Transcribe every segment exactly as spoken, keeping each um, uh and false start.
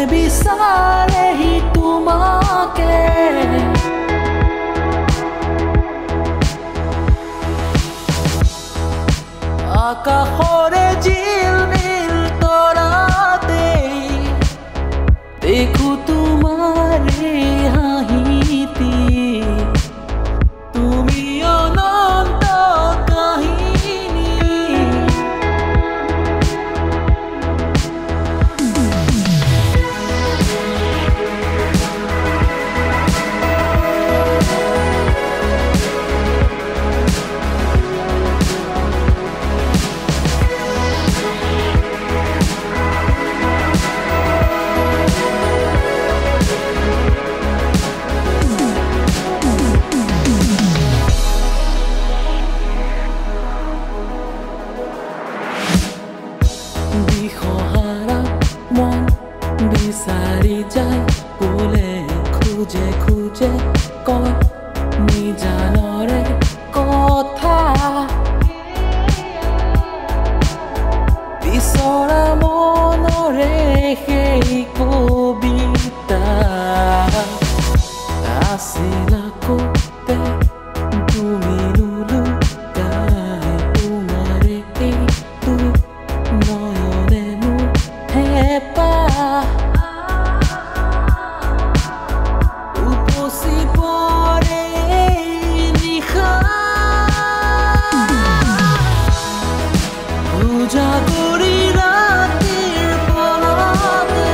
বিচাৰেহি তোমাকে আকাশৰে জিলমিল তৰাতেই দেখো তোমাৰ হাঁহিতি তুমি অনন্ত কাহিনী দিশহাৰা মন বিচাৰি যায় কোলে খোজে খোজে কয় নিজানৰে কথা বিচৰা মনৰে সেই কবিতা আছিল কোতে তুমি নুলুকাই তোমাৰে এইটো নয়নে মোৰ হেঁপাহ উপচি পৰে নিশা উজাগৰি ৰাতিৰ পলতে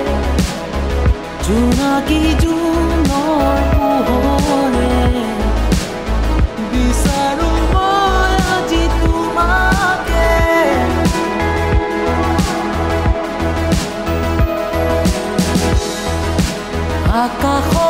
জোনাকী জোনৰ পোহৰে বিচাৰো মই আজি তোমাকে আকাশ